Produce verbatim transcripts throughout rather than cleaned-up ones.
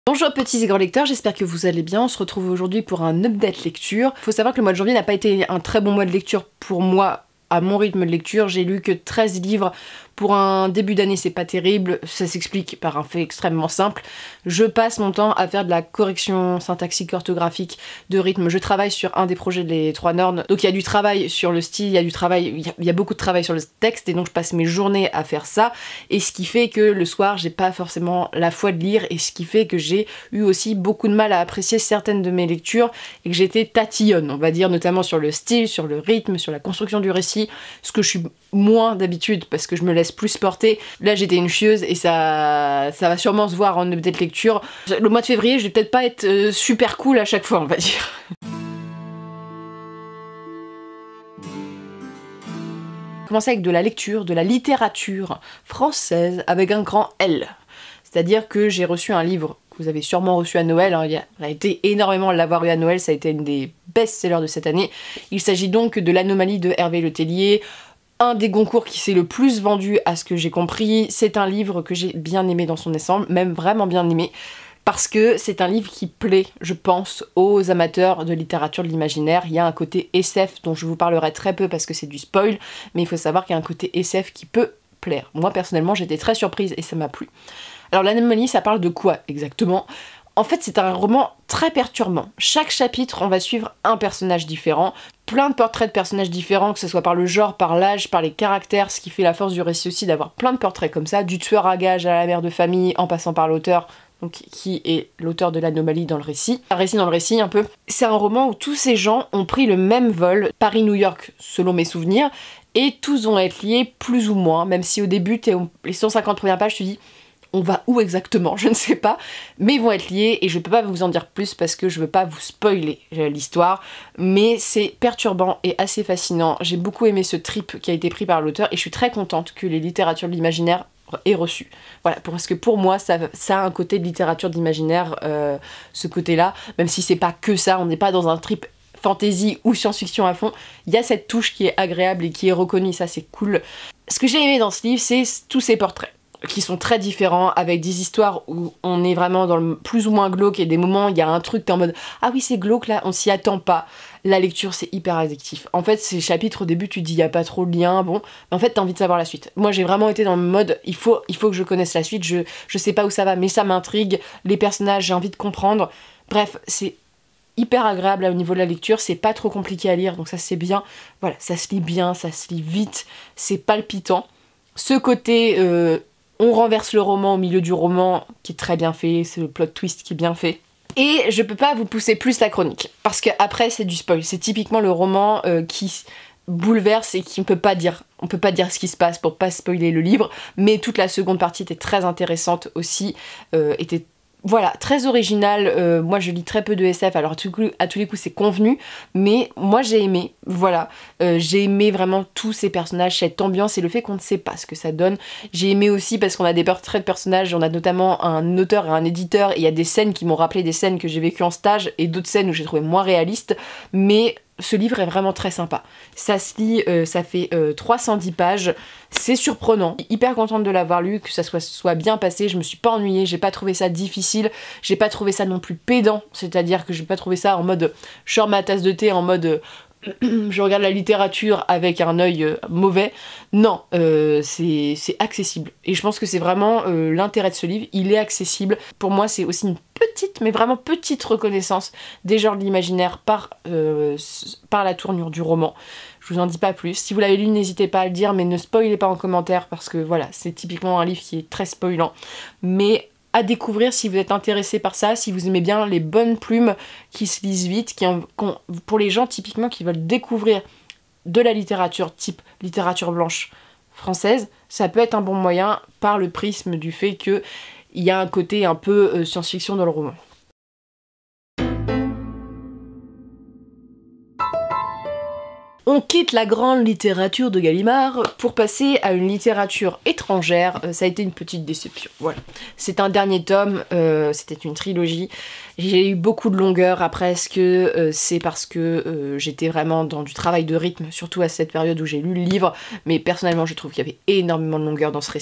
Bonjour petits et grands lecteurs, j'espère que vous allez bien. On se retrouve aujourd'hui pour un update lecture. Faut savoir que le mois de janvier n'a pas été un très bon mois de lecture pour moi à mon rythme de lecture. J'ai lu que treize livres. Pour un début d'année, c'est pas terrible, ça s'explique par un fait extrêmement simple. Je passe mon temps à faire de la correction syntaxique orthographique de rythme. Je travaille sur un des projets des Trois Nornes, donc il y a du travail sur le style, il y a du travail, il y a, il y a beaucoup de travail sur le texte, et donc je passe mes journées à faire ça, et ce qui fait que le soir, j'ai pas forcément la foi de lire, et ce qui fait que j'ai eu aussi beaucoup de mal à apprécier certaines de mes lectures, et que j'étais tatillonne, on va dire, notamment sur le style, sur le rythme, sur la construction du récit, ce que je suis moins d'habitude, parce que je me laisse plus porter. Là j'étais une chieuse et ça, ça va sûrement se voir en update lecture. Le mois de février je vais peut-être pas être euh, super cool à chaque fois, on va dire. Commencer avec de la lecture, de la littérature française avec un grand L. C'est-à-dire que j'ai reçu un livre que vous avez sûrement reçu à Noël, hein. Il y a, on a été énormément à l'avoir eu à Noël, ça a été une des best-sellers de cette année. Il s'agit donc de l'Anomalie de Hervé Le Tellier, un des Goncourt qui s'est le plus vendu à ce que j'ai compris. C'est un livre que j'ai bien aimé dans son ensemble, même vraiment bien aimé, parce que c'est un livre qui plaît, je pense, aux amateurs de littérature de l'imaginaire. Il y a un côté S F dont je vous parlerai très peu parce que c'est du spoil, mais il faut savoir qu'il y a un côté S F qui peut plaire. Moi personnellement j'étais très surprise et ça m'a plu. Alors l'Anomalie, ça parle de quoi exactement ? En fait, c'est un roman très perturbant. Chaque chapitre, on va suivre un personnage différent, plein de portraits de personnages différents, que ce soit par le genre, par l'âge, par les caractères, ce qui fait la force du récit aussi, d'avoir plein de portraits comme ça, du tueur à gages à la mère de famille, en passant par l'auteur, donc qui est l'auteur de l'Anomalie dans le récit. Un récit dans le récit, un peu. C'est un roman où tous ces gens ont pris le même vol, Paris-New York, selon mes souvenirs, et tous vont être liés plus ou moins, même si au début, t'es les cent cinquante premières pages, tu dis... on va où exactement, je ne sais pas, mais ils vont être liés et je peux pas vous en dire plus parce que je veux pas vous spoiler l'histoire, mais c'est perturbant et assez fascinant. J'ai beaucoup aimé ce trip qui a été pris par l'auteur et je suis très contente que les littératures de l'imaginaire aient reçu. Voilà, parce que pour moi, ça, ça a un côté de littérature d'imaginaire, euh, ce côté-là, même si c'est pas que ça, on n'est pas dans un trip fantasy ou science-fiction à fond, il y a cette touche qui est agréable et qui est reconnue, ça c'est cool. Ce que j'ai aimé dans ce livre, c'est tous ces portraits, qui sont très différents, avec des histoires où on est vraiment dans le plus ou moins glauque, et des moments il y a un truc t'es en mode ah oui c'est glauque là, on s'y attend pas. La lecture c'est hyper addictif. En fait ces chapitres au début tu te dis il y a pas trop de lien, bon, mais en fait t'as envie de savoir la suite. Moi j'ai vraiment été dans le mode il faut, il faut que je connaisse la suite, je, je sais pas où ça va mais ça m'intrigue, les personnages j'ai envie de comprendre. Bref, c'est hyper agréable au niveau de la lecture, c'est pas trop compliqué à lire donc ça c'est bien. Voilà, ça se lit bien, ça se lit vite, c'est palpitant. Ce côté euh, on renverse le roman au milieu du roman, qui est très bien fait, c'est le plot twist qui est bien fait. Et je peux pas vous pousser plus la chronique, parce que après c'est du spoil, c'est typiquement le roman euh, qui bouleverse et qui ne peut pas dire, on peut pas dire ce qui se passe pour pas spoiler le livre, mais toute la seconde partie était très intéressante aussi, euh, était voilà, très original. Euh, moi je lis très peu de S F, alors à, tout, à tous les coups c'est convenu, mais moi j'ai aimé, voilà, euh, j'ai aimé vraiment tous ces personnages, cette ambiance et le fait qu'on ne sait pas ce que ça donne. J'ai aimé aussi parce qu'on a des portraits de personnages, on a notamment un auteur et un éditeur, et il y a des scènes qui m'ont rappelé des scènes que j'ai vécues en stage, et d'autres scènes où j'ai trouvé moins réalistes, mais ce livre est vraiment très sympa. Ça se lit, euh, ça fait euh, trois cent dix pages, c'est surprenant. Hyper contente de l'avoir lu, que ça soit, soit bien passé, je me suis pas ennuyée, j'ai pas trouvé ça difficile, j'ai pas trouvé ça non plus pédant, c'est-à-dire que j'ai pas trouvé ça en mode je sors ma tasse de thé, en mode euh, je regarde la littérature avec un œil euh, mauvais. Non, euh, c'est accessible. Et je pense que c'est vraiment euh, l'intérêt de ce livre, il est accessible. Pour moi, c'est aussi une petite, mais vraiment petite reconnaissance des genres de l'imaginaire par, euh, par la tournure du roman. Je vous en dis pas plus. Si vous l'avez lu, n'hésitez pas à le dire, mais ne spoilez pas en commentaire, parce que voilà, c'est typiquement un livre qui est très spoilant. Mais à découvrir si vous êtes intéressé par ça, si vous aimez bien les bonnes plumes qui se lisent vite, qui en, pour les gens typiquement qui veulent découvrir de la littérature type littérature blanche française, ça peut être un bon moyen par le prisme du fait qu'il y a un côté un peu euh, science-fiction dans le roman. On quitte la grande littérature de Gallimard pour passer à une littérature étrangère. Euh, ça a été une petite déception, voilà. C'est un dernier tome, euh, c'était une trilogie. J'ai eu beaucoup de longueur après, est-ce que euh, c'est parce que euh, j'étais vraiment dans du travail de rythme, surtout à cette période où j'ai lu le livre, mais personnellement je trouve qu'il y avait énormément de longueur dans ce récit.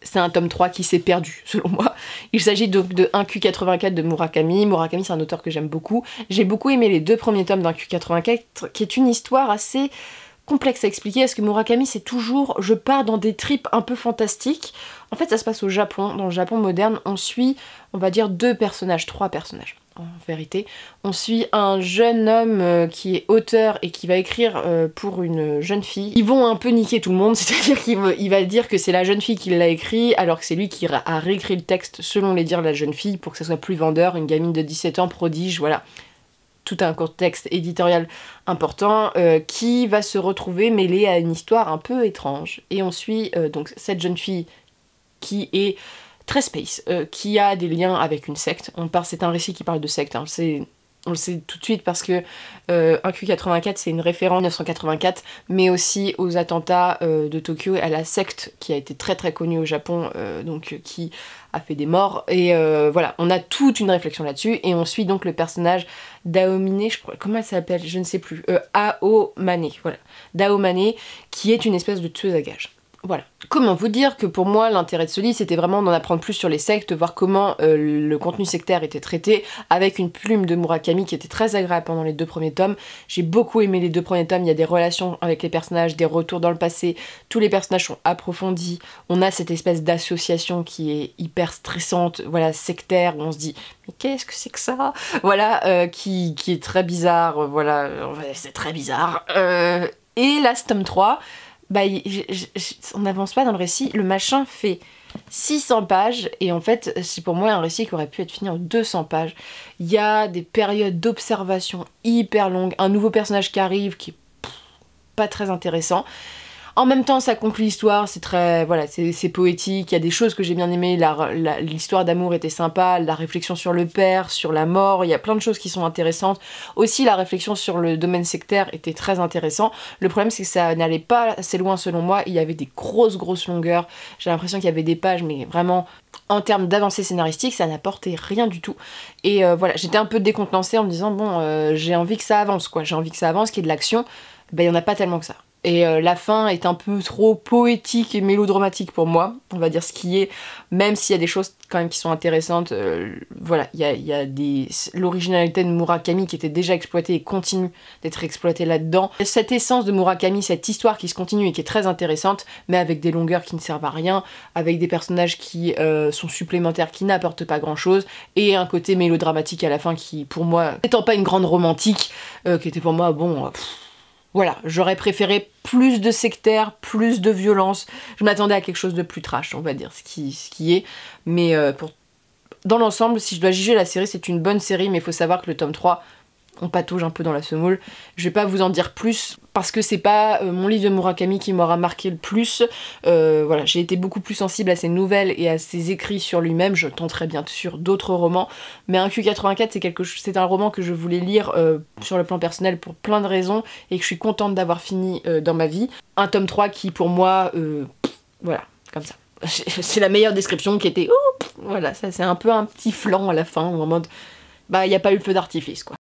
c'est un tome trois qui s'est perdu, selon moi. Il s'agit donc de un Q quatre-vingt-quatre de Murakami. Murakami, c'est un auteur que j'aime beaucoup. J'ai beaucoup aimé les deux premiers tomes d'un Q quatre-vingt-quatre, qui est une histoire assez complexe à expliquer, parce que Murakami, c'est toujours... Je pars dans des trips un peu fantastiques. En fait, ça se passe au Japon. Dans le Japon moderne, on suit, on va dire, deux personnages, trois personnages. En vérité, on suit un jeune homme euh, qui est auteur et qui va écrire euh, pour une jeune fille. Ils vont un peu niquer tout le monde, c'est-à-dire qu'il va, il va dire que c'est la jeune fille qui l'a écrit, alors que c'est lui qui a réécrit le texte selon les dires de la jeune fille pour que ça soit plus vendeur, une gamine de dix-sept ans, prodige, voilà. Tout un contexte éditorial important euh, qui va se retrouver mêlé à une histoire un peu étrange. Et on suit euh, donc cette jeune fille qui est très space, euh, qui a des liens avec une secte. On part, c'est un récit qui parle de secte, hein. C'est, on le sait tout de suite parce que euh, un Q quatre-vingt-quatre c'est une référence à mille neuf cent quatre-vingt-quatre, mais aussi aux attentats euh, de Tokyo et à la secte qui a été très très connue au Japon, euh, donc euh, qui a fait des morts. Et euh, voilà, on a toute une réflexion là-dessus et on suit donc le personnage d'Aomine, je crois, comment elle s'appelle, je ne sais plus, euh, Aomane, voilà, d'Aomane, qui est une espèce de tueuse à gages. Voilà. Comment vous dire que pour moi, l'intérêt de ce livre, c'était vraiment d'en apprendre plus sur les sectes, voir comment euh, le contenu sectaire était traité, avec une plume de Murakami qui était très agréable pendant les deux premiers tomes. J'ai beaucoup aimé les deux premiers tomes, il y a des relations avec les personnages, des retours dans le passé, tous les personnages sont approfondis, on a cette espèce d'association qui est hyper stressante, voilà, sectaire, où on se dit « mais qu'est-ce que c'est que ça ?» Voilà, euh, qui, qui est très bizarre, euh, voilà, euh, c'est très bizarre. Euh, et là, ce tome trois... bah, y, j, j, j, on n'avance pas dans le récit, le machin fait six cents pages, et en fait, c'est pour moi un récit qui aurait pu être fini en deux cents pages. Il y a des périodes d'observation hyper longues, un nouveau personnage qui arrive, qui est pff, pas très intéressant. En même temps, ça conclut l'histoire, c'est très, voilà, c'est poétique, il y a des choses que j'ai bien aimées, l'histoire d'amour était sympa, la réflexion sur le père, sur la mort, il y a plein de choses qui sont intéressantes. Aussi, la réflexion sur le domaine sectaire était très intéressant. Le problème, c'est que ça n'allait pas assez loin selon moi, il y avait des grosses, grosses longueurs, j'ai l'impression qu'il y avait des pages, mais vraiment, en termes d'avancée scénaristique, ça n'apportait rien du tout. Et euh, voilà, j'étais un peu décontenancée en me disant, bon, euh, j'ai envie que ça avance, quoi, j'ai envie que ça avance, qu'il y ait de l'action. Ben, il n'y en a pas tellement que ça. Et euh, la fin est un peu trop poétique et mélodramatique pour moi, on va dire ce qui est, même s'il y a des choses quand même qui sont intéressantes, euh, voilà, il y a, y a des... l'originalité de Murakami qui était déjà exploitée et continue d'être exploitée là-dedans. Cette essence de Murakami, cette histoire qui se continue et qui est très intéressante, mais avec des longueurs qui ne servent à rien, avec des personnages qui euh, sont supplémentaires, qui n'apportent pas grand-chose, et un côté mélodramatique à la fin qui, pour moi, n'étant pas une grande romantique, euh, qui était pour moi, bon... Pff, voilà, j'aurais préféré plus de sectaires, plus de violence. Je m'attendais à quelque chose de plus trash, on va dire, ce qui, ce qui est. Mais euh, pour... dans l'ensemble, si je dois juger la série, c'est une bonne série, mais il faut savoir que le tome trois, on patauge un peu dans la semoule. Je vais pas vous en dire plus, parce que c'est pas euh, mon livre de Murakami qui m'aura marqué le plus. Euh, voilà, j'ai été beaucoup plus sensible à ses nouvelles et à ses écrits sur lui-même. Je tenterai bien sûr d'autres romans, mais un Q quatre-vingt-quatre, c'est quelque chose, c'est un roman que je voulais lire euh, sur le plan personnel pour plein de raisons, et que je suis contente d'avoir fini euh, dans ma vie. Un tome trois qui, pour moi, euh, pff, voilà, comme ça. C'est la meilleure description qui était... Oh, pff, voilà, ça c'est un peu un petit flanc à la fin, en mode... Bah, il n'y a pas eu le feu d'artifice, quoi.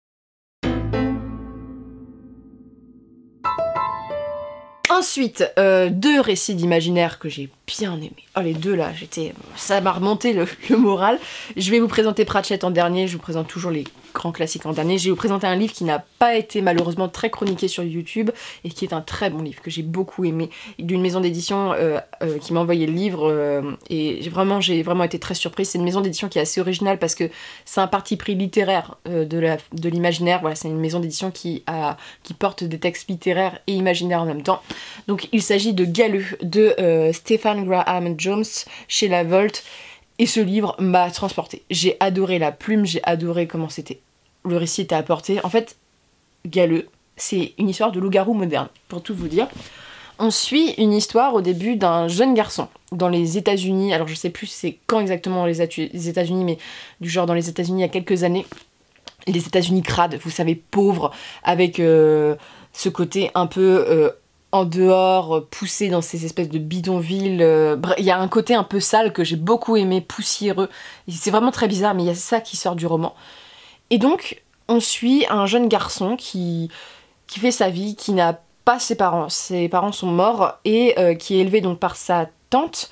Ensuite, euh, deux récits d'imaginaire que j'ai bien aimés. Oh, les deux là, j'étais, ça m'a remonté le, le moral. Je vais vous présenter Pratchett en dernier, je vous présente toujours les grands classiques en dernier. Je vais vous présenter un livre qui n'a pas été malheureusement très chroniqué sur YouTube et qui est un très bon livre que j'ai beaucoup aimé, d'une maison d'édition euh, euh, qui m'a envoyé le livre euh, et j'ai vraiment, j'ai vraiment été très surprise. C'est une maison d'édition qui est assez originale parce que c'est un parti pris littéraire euh, de l'imaginaire. Voilà, c'est une maison d'édition qui, a, qui porte des textes littéraires et imaginaires en même temps. Donc il s'agit de Galeux de euh, Stephen Graham Jones chez La Volte, et ce livre m'a transportée. J'ai adoré la plume, j'ai adoré comment c'était, le récit était apporté. En fait, Galeux, c'est une histoire de loup-garou moderne, pour tout vous dire. On suit une histoire au début d'un jeune garçon dans les États-Unis, alors je sais plus c'est quand exactement dans les États-Unis, mais du genre dans les États-Unis il y a quelques années. Les États-Unis crades, vous savez, pauvres, avec euh, ce côté un peu... Euh, en dehors, poussé dans ces espèces de bidonvilles. Euh, il y a un côté un peu sale que j'ai beaucoup aimé, poussiéreux. C'est vraiment très bizarre, mais il y a ça qui sort du roman. Et donc, on suit un jeune garçon qui, qui fait sa vie, qui n'a pas ses parents. Ses parents sont morts, et euh, qui est élevé donc par sa tante,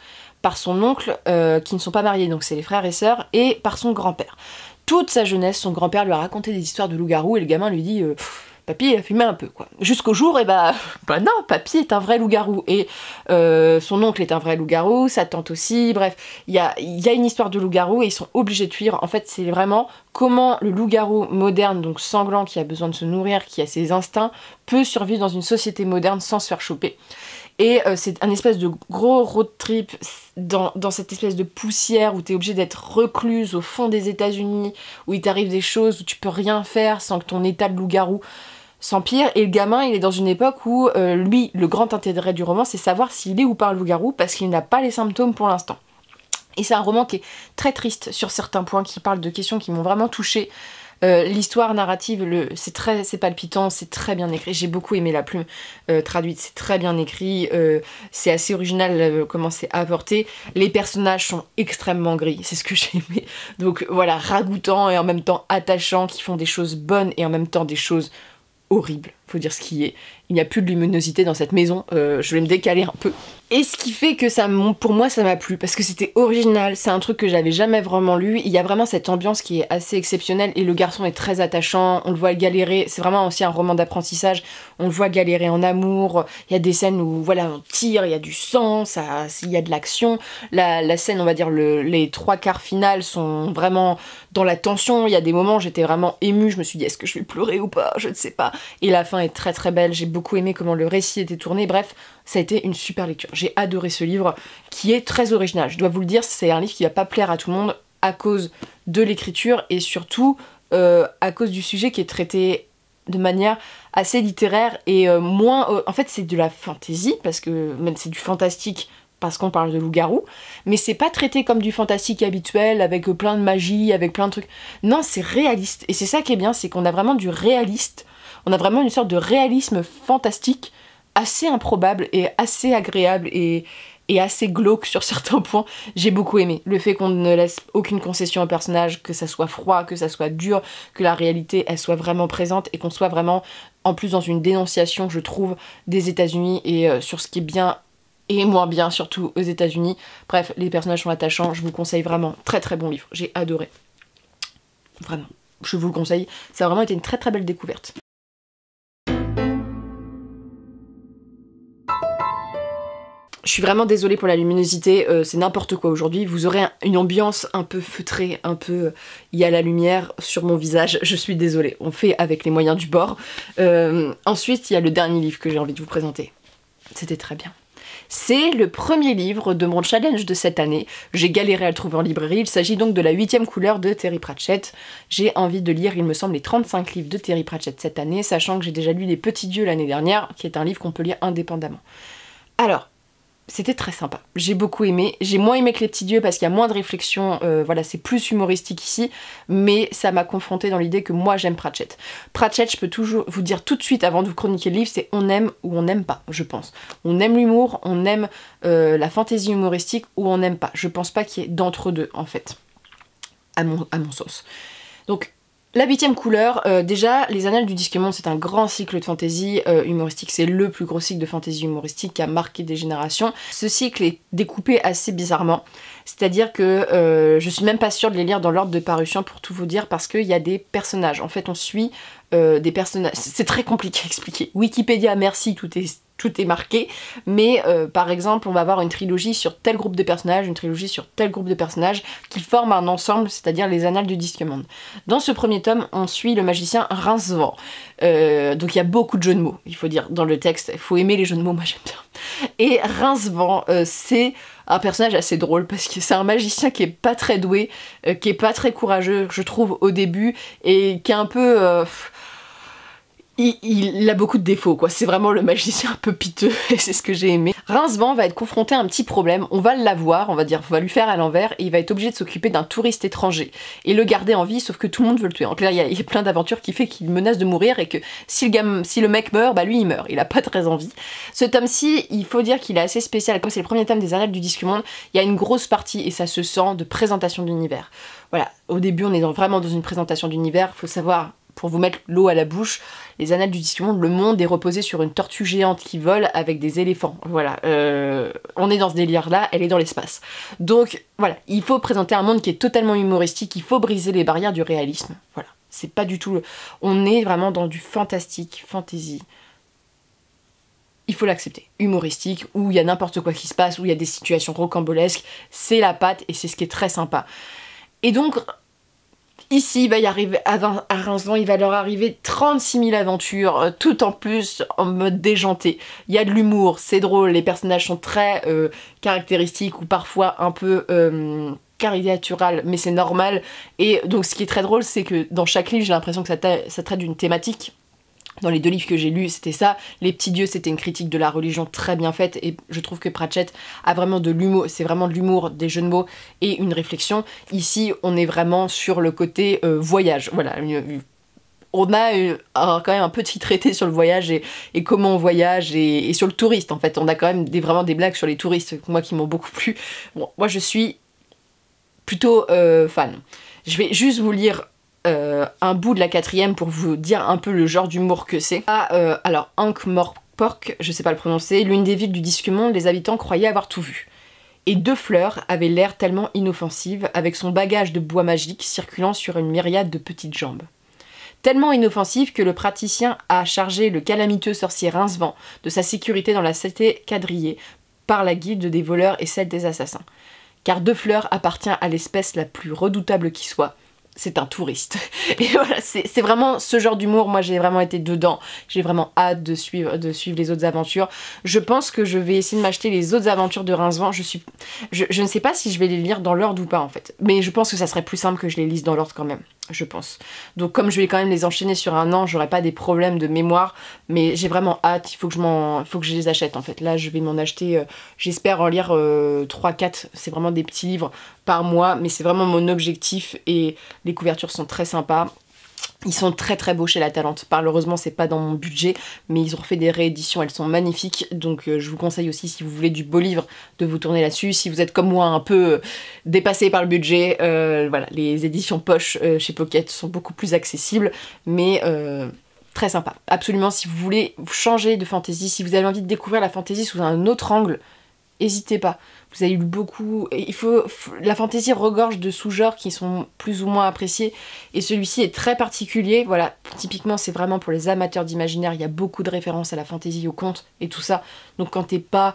par son oncle, euh, qui ne sont pas mariés, donc c'est les frères et sœurs, et par son grand-père. Toute sa jeunesse, son grand-père lui a raconté des histoires de loup-garou, et le gamin lui dit euh, « Papy, il a fumé un peu, quoi. » Jusqu'au jour, et bah, bah non, papy est un vrai loup-garou, et euh, son oncle est un vrai loup-garou, sa tante aussi, bref, il y a, y a une histoire de loup-garou, et ils sont obligés de fuir. En fait, c'est vraiment comment le loup-garou moderne, donc sanglant, qui a besoin de se nourrir, qui a ses instincts, peut survivre dans une société moderne sans se faire choper. Et euh, c'est un espèce de gros road trip dans, dans cette espèce de poussière où t'es obligé d'être recluse au fond des États-Unis, où il t'arrive des choses où tu peux rien faire sans que ton état de loup-garou s'empire. Et le gamin, il est dans une époque où euh, lui, le grand intérêt du roman, c'est savoir s'il est ou pas un loup-garou parce qu'il n'a pas les symptômes pour l'instant. Et c'est un roman qui est très triste sur certains points, qui parle de questions qui m'ont vraiment touchée. Euh, l'histoire narrative, le, c'est très, c'est palpitant, c'est très bien écrit. J'ai beaucoup aimé la plume euh, traduite, c'est très bien écrit, euh, c'est assez original euh, comment c'est apporté. Les personnages sont extrêmement gris, c'est ce que j'ai aimé. Donc voilà, ragoûtants et en même temps attachants, qui font des choses bonnes et en même temps des choses horribles. Faut dire ce qui est. Il n'y a plus de luminosité dans cette maison, euh, je vais me décaler un peu. Et ce qui fait que ça, pour moi ça m'a plu, parce que c'était original, c'est un truc que j'avais jamais vraiment lu, il y a vraiment cette ambiance qui est assez exceptionnelle, et le garçon est très attachant, on le voit galérer, c'est vraiment aussi un roman d'apprentissage, on le voit galérer en amour, il y a des scènes où voilà on tire, il y a du sang, ça, il y a de l'action, la, la scène, on va dire, le, les trois quarts finales sont vraiment dans la tension, il y a des moments où j'étais vraiment émue, je me suis dit est-ce que je vais pleurer ou pas, je ne sais pas, et la fin est très très belle, j'ai beaucoup aimé comment le récit était tourné, bref, ça a été une super lecture. J'ai adoré ce livre qui est très original. Je dois vous le dire, c'est un livre qui va pas plaire à tout le monde à cause de l'écriture et surtout euh, à cause du sujet qui est traité de manière assez littéraire et euh, moins... Euh, en fait, c'est de la fantaisie, parce que même c'est du fantastique parce qu'on parle de loup-garou, mais c'est pas traité comme du fantastique habituel avec euh, plein de magie, avec plein de trucs. Non, c'est réaliste. Et c'est ça qui est bien, c'est qu'on a vraiment du réaliste. On a vraiment une sorte de réalisme fantastique assez improbable et assez agréable et, et assez glauque sur certains points. J'ai beaucoup aimé le fait qu'on ne laisse aucune concession au personnage, que ça soit froid, que ça soit dur, que la réalité elle soit vraiment présente et qu'on soit vraiment en plus dans une dénonciation, je trouve, des États-Unis et euh, sur ce qui est bien et moins bien, surtout aux États-Unis. Bref, les personnages sont attachants, je vous conseille vraiment, très très bon livre, j'ai adoré. Vraiment, je vous le conseille, ça a vraiment été une très très belle découverte. Je suis vraiment désolée pour la luminosité, euh, c'est n'importe quoi aujourd'hui. Vous aurez un, une ambiance un peu feutrée, un peu... Il y a la lumière sur mon visage, je suis désolée. On fait avec les moyens du bord. Euh, ensuite, il y a le dernier livre que j'ai envie de vous présenter. C'était très bien. C'est le premier livre de mon challenge de cette année. J'ai galéré à le trouver en librairie. Il s'agit donc de La huitième couleur de Terry Pratchett. J'ai envie de lire, il me semble, les trente-cinq livres de Terry Pratchett cette année, sachant que j'ai déjà lu Les Petits Dieux l'année dernière, qui est un livre qu'on peut lire indépendamment. Alors, c'était très sympa, j'ai beaucoup aimé, j'ai moins aimé que Les Petits Dieux parce qu'il y a moins de réflexion, euh, voilà, c'est plus humoristique ici, mais ça m'a confrontée dans l'idée que moi j'aime Pratchett. Pratchett, je peux toujours vous dire tout de suite avant de vous chroniquer le livre, c'est on aime ou on n'aime pas, je pense. On aime l'humour, on aime euh, la fantaisie humoristique ou on n'aime pas. Je pense pas qu'il y ait d'entre-deux en fait, à mon, à mon sens. Donc, La huitième couleur, euh, déjà, Les Annales du Disque Monde, c'est un grand cycle de fantaisie euh, humoristique, c'est le plus gros cycle de fantaisie humoristique qui a marqué des générations. Ce cycle est découpé assez bizarrement, c'est-à-dire que euh, je suis même pas sûre de les lire dans l'ordre de parution pour tout vous dire, parce qu'il y a des personnages. En fait, on suit euh, des personnages, c'est très compliqué à expliquer. Wikipédia, merci, tout est... tout est marqué, mais euh, par exemple on va avoir une trilogie sur tel groupe de personnages, une trilogie sur tel groupe de personnages qui forment un ensemble, c'est-à-dire les Annales du Disque Monde. Dans ce premier tome, on suit le magicien Rincevent. Euh, donc il y a beaucoup de jeux de mots, il faut dire, dans le texte, il faut aimer les jeux de mots, moi j'aime bien. Et Rincevent, euh, c'est un personnage assez drôle parce que c'est un magicien qui est pas très doué, euh, qui est pas très courageux, je trouve, au début, et qui est un peu... Euh, Il, il a beaucoup de défauts, quoi. C'est vraiment le magicien un peu piteux, et c'est ce que j'ai aimé. Rincevent va être confronté à un petit problème. On va l'avoir, on va dire, on va lui faire à l'envers, et il va être obligé de s'occuper d'un touriste étranger et le garder en vie, sauf que tout le monde veut le tuer. En clair, il y a, il y a plein d'aventures qui fait qu'il menace de mourir et que si le, gamme, si le mec meurt, bah lui il meurt. Il a pas très envie. Ce tome-ci, il faut dire qu'il est assez spécial. Comme c'est le premier tome des Annales du Disque Monde, il y a une grosse partie, et ça se sent, de présentation d'univers. Voilà, au début on est dans, vraiment dans une présentation d'univers. Faut savoir, pour vous mettre l'eau à la bouche, les Annales du Disque Monde, le monde est reposé sur une tortue géante qui vole avec des éléphants. Voilà, euh, on est dans ce délire-là, elle est dans l'espace. Donc voilà, il faut présenter un monde qui est totalement humoristique, il faut briser les barrières du réalisme. Voilà, c'est pas du tout... Le... On est vraiment dans du fantastique, fantasy. Il faut l'accepter. Humoristique, où il y a n'importe quoi qui se passe, où il y a des situations rocambolesques, c'est la patte et c'est ce qui est très sympa. Et donc, ici, il va y arriver, à vingt ans, il va leur arriver trente-six mille aventures, euh, tout en plus en mode déjanté. Il y a de l'humour, c'est drôle, les personnages sont très euh, caractéristiques ou parfois un peu... Euh, caricatural, mais c'est normal. Et donc ce qui est très drôle, c'est que dans chaque livre, j'ai l'impression que ça, ça traite d'une thématique. Dans les deux livres que j'ai lus, c'était ça. Les Petits Dieux, c'était une critique de la religion très bien faite, et je trouve que Pratchett a vraiment de l'humour, c'est vraiment de l'humour, des jeux de mots et une réflexion. Ici, on est vraiment sur le côté euh, voyage. Voilà, on a euh, un, quand même un petit traité sur le voyage et, et comment on voyage, et, et sur le touriste, en fait. On a quand même des, vraiment des blagues sur les touristes, moi, qui m'ont beaucoup plu. Bon, moi, je suis plutôt euh, fan. Je vais juste vous lire euh, un bout de la quatrième pour vous dire un peu le genre d'humour que c'est. Ah, euh, alors, Ankh-Morpork, je sais pas le prononcer, l'une des villes du Disque Monde, les habitants croyaient avoir tout vu. Et Deux Fleurs avait l'air tellement inoffensive, avec son bagage de bois magique circulant sur une myriade de petites jambes. Tellement inoffensive que le praticien a chargé le calamiteux sorcier Rincevent de sa sécurité dans la cité quadrillée par la guilde des voleurs et celle des assassins. Car Deux Fleurs appartient à l'espèce la plus redoutable qui soit. C'est un touriste. Et voilà, c'est vraiment ce genre d'humour, moi j'ai vraiment été dedans. J'ai vraiment hâte de suivre, de suivre les autres aventures. Je pense que je vais essayer de m'acheter les autres aventures de Rincevent. Je, suis... je, je ne sais pas si je vais les lire dans l'ordre ou pas en fait. Mais je pense que ça serait plus simple que je les lise dans l'ordre quand même. Je pense. Donc comme je vais quand même les enchaîner sur un an, j'aurai pas des problèmes de mémoire, mais j'ai vraiment hâte, il faut que je m'en, il faut que je les achète en fait. Là je vais m'en acheter, euh, j'espère en lire euh, trois quatre, c'est vraiment des petits livres par mois, mais c'est vraiment mon objectif et les couvertures sont très sympas. Ils sont très très beaux chez La Talente. Malheureusement, c'est pas dans mon budget, mais ils ont refait des rééditions, elles sont magnifiques. Donc euh, je vous conseille aussi, si vous voulez du beau livre, de vous tourner là-dessus. Si vous êtes comme moi un peu dépassé par le budget, euh, voilà, les éditions poche euh, chez Pocket sont beaucoup plus accessibles, mais euh, très sympa. Absolument, si vous voulez changer de fantasy, si vous avez envie de découvrir la fantasy sous un autre angle, n'hésitez pas. Vous avez lu beaucoup... Il faut... La fantasy regorge de sous-genres qui sont plus ou moins appréciés. Et celui-ci est très particulier. Voilà, typiquement, c'est vraiment pour les amateurs d'imaginaire. Il y a beaucoup de références à la fantasy, au conte et tout ça. Donc quand t'es pas...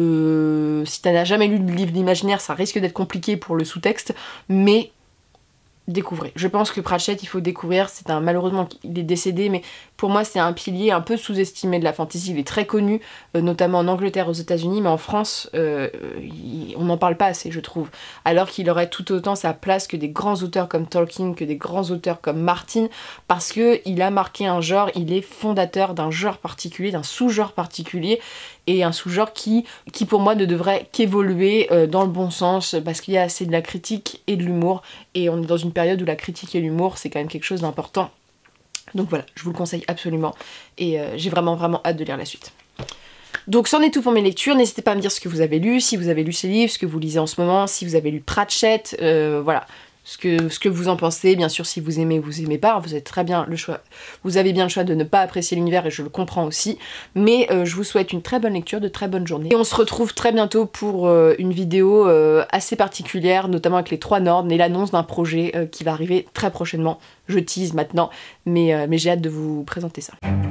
Euh, si t'as jamais lu de livre d'imaginaire, ça risque d'être compliqué pour le sous-texte. Mais... découvrez. Je pense que Pratchett, il faut découvrir. C'est un... Malheureusement, il est décédé, mais pour moi, c'est un pilier un peu sous-estimé de la fantasy. Il est très connu, euh, notamment en Angleterre, aux États-Unis, mais en France, euh, il... on n'en parle pas assez, je trouve. Alors qu'il aurait tout autant sa place que des grands auteurs comme Tolkien, que des grands auteurs comme Martin, parce que il a marqué un genre, il est fondateur d'un genre particulier, d'un sous-genre particulier, et un sous-genre qui, qui pour moi ne devrait qu'évoluer euh, dans le bon sens, parce qu'il y a assez de la critique et de l'humour, et on est dans une période où la critique et l'humour c'est quand même quelque chose d'important. Donc voilà, je vous le conseille absolument, et euh, j'ai vraiment vraiment hâte de lire la suite. Donc c'en est tout pour mes lectures, n'hésitez pas à me dire ce que vous avez lu, si vous avez lu ces livres, ce que vous lisez en ce moment, si vous avez lu Pratchett, euh, voilà. Ce que, ce que vous en pensez, bien sûr si vous aimez ou vous aimez pas, vous avez très bien le choix, vous avez bien le choix de ne pas apprécier l'univers et je le comprends aussi, mais euh, je vous souhaite une très bonne lecture, de très bonnes journées. Et on se retrouve très bientôt pour euh, une vidéo euh, assez particulière, notamment avec les trois Nornes et l'annonce d'un projet euh, qui va arriver très prochainement. Je tease maintenant, mais, euh, mais j'ai hâte de vous présenter ça.